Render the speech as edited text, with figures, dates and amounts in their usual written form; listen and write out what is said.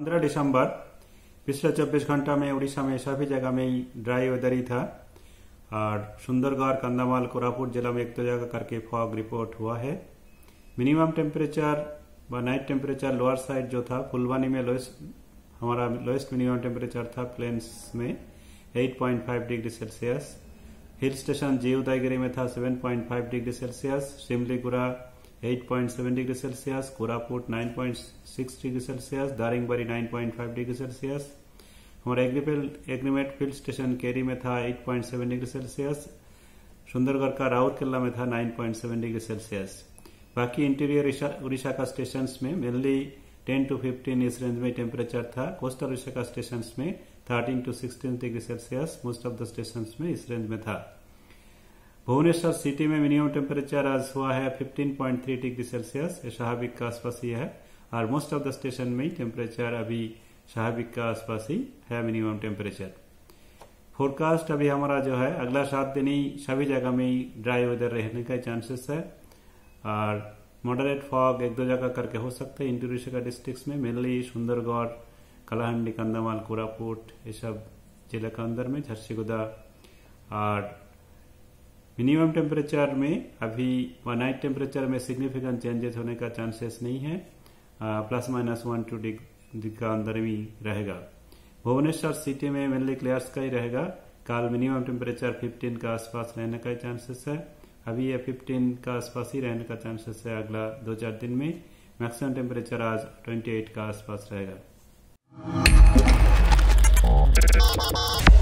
15 दिसंबर पिछले 24 घंटा में उड़ीसा में सभी जगह में ड्राई वेदर ही था और सुंदरगढ़, कंधमाल, कोरापुट जिला में एक दो जगह करके फॉग रिपोर्ट हुआ है। मिनिमम टेम्परेचर व नाइट टेम्परेचर लोअर साइड जो था फुलवानी में हमारा लोएस्ट मिनिमम टेम्परेचर था प्लेन्स में 8.5 degree Celsius. Hill station G Udayagiri में था 7.5 degree Celsius, Simliguda 8.7 degree Celsius, Koraput 9.6 degree Celsius, Daringbadi 9.5 degree Celsius. हमारा एग्रीमेंट फील्ड स्टेशन केरी में था 8.7 डिग्री सेल्सियस। सुंदरगढ़ का राउरकेला में था 9.7 डिग्री सेल्सियस। बाकी इंटीरियर उड़ीसा का स्टेशन में मेनली 10 to 15 इस रेंज में टेम्परेचर था। कोस्टल उड़ीसा का स्टेशन में 13 to 16 degree Celsius most of the station में इस रेंज में था। भुवनेश्वर सिटी में मिनिमम टेम्परेचर आज हुआ है 15.3 डिग्री सेल्सियस, ये स्वाभाविक का आसपास ही है और मोस्ट ऑफ द स्टेशन में टेम्परेचर अभी स्वाभाविक का आसपास ही है मिनिमम टेम्परेचर। फोरकास्ट अभी हमारा जो है अगला 7 दिन ही सभी जगह में ड्राई वेदर रहने का चांसेस है और मॉडरेट फॉग एक दो जगह करके हो सकते हैं इंटीरियर का डिस्ट्रिक्ट में, मेनली सुंदरगढ़, कलाहंडी, कंधमाल, कोरापुट ये सब जिले के अंदर में, झरसीगुदा। और मिनिमम टेम्परेचर में अभी व नाइट टेम्परेचर में सिग्निफिकेंट चेंजेस होने का चांसेस नहीं है, ±1-2 डिग्री का अंदर ही रहेगा। भुवनेश्वर सिटी में मेनली क्लियर स्काई रहेगा। कल मिनिमम टेम्परेचर 15 का आसपास रहने का चांसेस है, अभी ये 15 का आसपास ही रहने का चांसेस है अगला 2-4 दिन में। मैक्सिमम टेम्परेचर आज 28 का आसपास रहेगा।